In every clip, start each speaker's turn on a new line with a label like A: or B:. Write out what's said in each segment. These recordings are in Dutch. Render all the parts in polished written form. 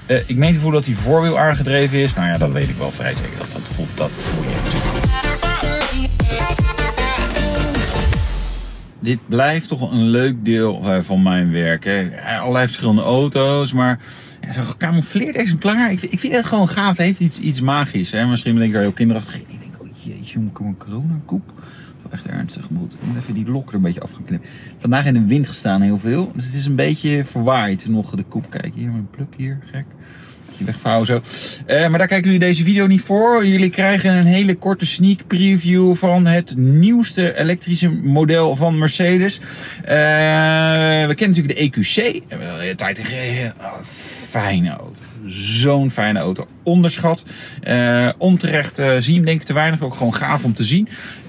A: Ik meen te voelen dat hij voorwiel aangedreven is. Nou ja, dat weet ik wel vrij zeker. Dat voel je natuurlijk. Dit blijft toch een leuk deel van mijn werk. Hè. Allerlei verschillende auto's, maar ja, zo'n gecamoufleerd exemplaar. Ik vind het gewoon gaaf. Het heeft iets magisch. Hè. Misschien ben ik wel heel kinderachtig. Ik denk, oh jeetje, moet ik een coronakoep? Echt ernstig. Ik moet even die lok er een beetje af gaan knippen. Vandaag in de wind gestaan heel veel. Dus het is een beetje verwaaid nog de koep. Kijk, hier mijn pluk hier. Gek. Beetje wegvouwen zo. Maar daar kijken jullie deze video niet voor. Jullie krijgen een hele korte sneak preview van het nieuwste elektrische model van Mercedes. We kennen natuurlijk de EQC. We hebben al de hele tijd gereden. Oh, fijne auto. Zo'n fijne auto. Onderschat. Onterecht zie je hem denk ik te weinig. Ook gewoon gaaf om te zien.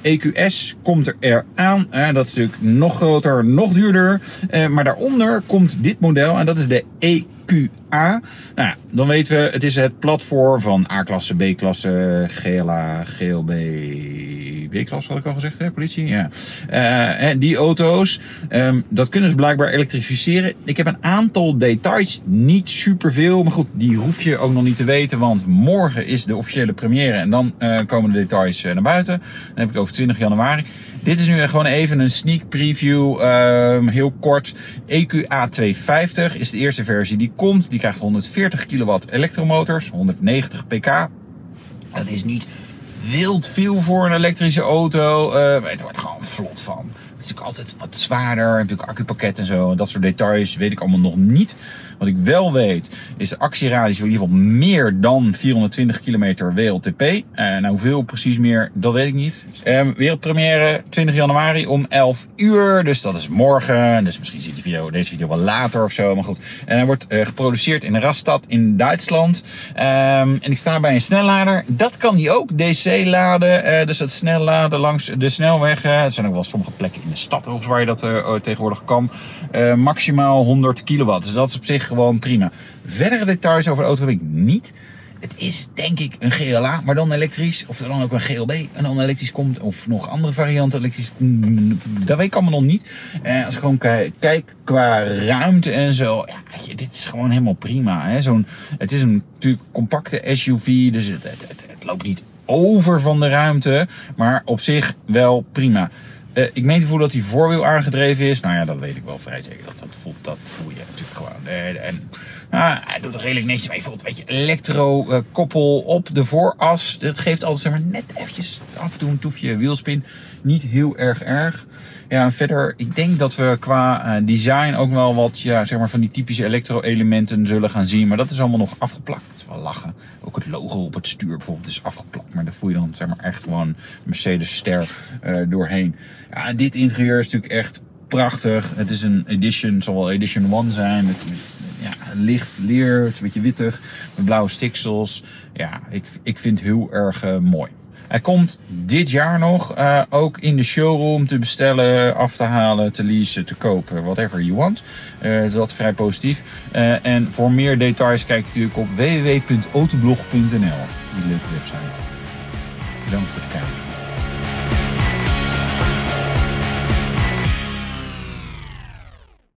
A: EQS komt er eraan. Dat is natuurlijk nog groter, nog duurder. Maar daaronder komt dit model. En dat is de EQA. Nou ja, dan weten we, het is het platform van A-klasse, B-klasse, GLA, GLB, B-klasse had ik al gezegd, hè, politie? Ja. En die auto's, dat kunnen ze blijkbaar elektrificeren. Ik heb een aantal details, niet superveel, maar goed, die hoef je ook nog niet te weten, want morgen is de officiële première en dan komen de details naar buiten. Dan heb ik het over 20 januari. Dit is nu gewoon even een sneak preview, heel kort. EQA 250 is de eerste versie die komt. Die krijgt 140 kilowatt elektromotors, 190 pk. Dat is niet wild veel voor een elektrische auto, maar het wordt er gewoon vlot van. Het is natuurlijk altijd wat zwaarder, natuurlijk accupakket en zo. Dat soort details weet ik allemaal nog niet. Wat ik wel weet is de actieradius in ieder geval meer dan 420 kilometer WLTP. Nou, hoeveel precies meer, dat weet ik niet. Wereldpremière 20 januari om 11 uur. Dus dat is morgen. Dus misschien ziet deze video wel later of zo. Maar goed. En hij wordt geproduceerd in Rastatt in Duitsland. En ik sta bij een snellader. Dat kan die ook. DC laden. Dus dat snel laden langs de snelweg. Het zijn ook wel sommige plekken in de stad waar je dat tegenwoordig kan. Maximaal 100 kilowatt. Dus dat is op zich gewoon prima. Verdere details over de auto heb ik niet. Het is denk ik een GLA, maar dan elektrisch. Of er dan ook een GLB en dan elektrisch komt. Of nog andere varianten elektrisch. Dat weet ik allemaal nog niet. Als ik gewoon kijk qua ruimte en zo. Ja, dit is gewoon helemaal prima. Hè? Het is een natuurlijk compacte SUV. Dus het loopt niet over van de ruimte. Maar op zich wel prima. Ik meen te voelen dat hij voorwiel aangedreven is. Nou ja, dat weet ik wel vrij zeker. Dat voel je natuurlijk gewoon. Hij doet er redelijk niks mee. Bijvoorbeeld, weet je, elektro-koppel op de vooras. Dat geeft altijd zeg maar, net eventjes af en toe een toefje wielspin. Niet heel erg. Ja, en verder, ik denk dat we qua design ook wel wat zeg maar van die typische elektro-elementen zullen gaan zien. Maar dat is allemaal nog afgeplakt. Dat is wel lachen. Ook het logo op het stuur bijvoorbeeld is afgeplakt. Maar daar voel je dan zeg maar echt gewoon Mercedes-ster doorheen. Ja, en dit interieur is natuurlijk echt prachtig. Het is een edition, het zal wel edition 1 zijn. Met licht leer, het is een beetje wittig. Met blauwe stiksels. Ja, ik vind het heel erg mooi. Hij komt dit jaar nog ook in de showroom te bestellen, af te halen, te leasen, te kopen, whatever you want. Dus dat is vrij positief. En voor meer details kijk je natuurlijk op www.autoblog.nl. Die leuke website. Bedankt voor het kijken.